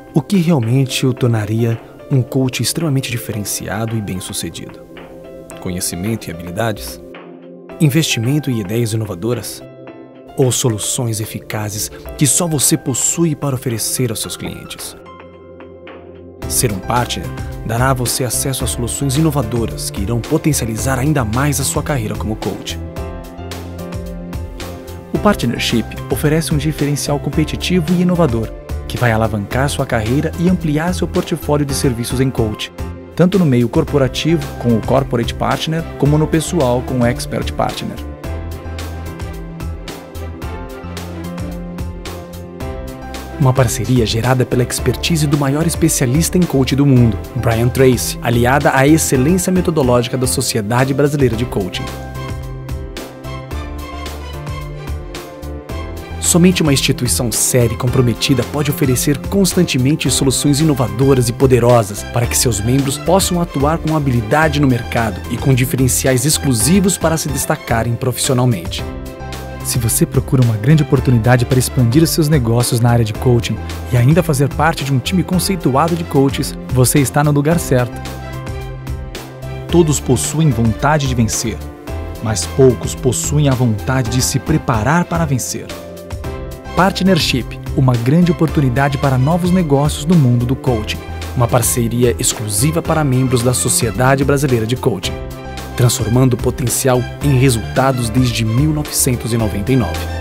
O que realmente o tornaria um coach extremamente diferenciado e bem-sucedido? Conhecimento e habilidades? Investimento e ideias inovadoras? Ou soluções eficazes que só você possui para oferecer aos seus clientes? Ser um partner dará a você acesso a soluções inovadoras que irão potencializar ainda mais a sua carreira como coach. O Partnership oferece um diferencial competitivo e inovador, que vai alavancar sua carreira e ampliar seu portfólio de serviços em coach, tanto no meio corporativo, com o Corporate Partner, como no pessoal, com o Expert Partner. Uma parceria gerada pela expertise do maior especialista em coach do mundo, Brian Tracy, aliada à excelência metodológica da Sociedade Brasileira de Coaching. Somente uma instituição séria e comprometida pode oferecer constantemente soluções inovadoras e poderosas para que seus membros possam atuar com habilidade no mercado e com diferenciais exclusivos para se destacarem profissionalmente. Se você procura uma grande oportunidade para expandir os seus negócios na área de coaching e ainda fazer parte de um time conceituado de coaches, você está no lugar certo. Todos possuem vontade de vencer, mas poucos possuem a vontade de se preparar para vencer. Partnership, uma grande oportunidade para novos negócios no mundo do coaching. Uma parceria exclusiva para membros da Sociedade Brasileira de Coaching, transformando o potencial em resultados desde 1999.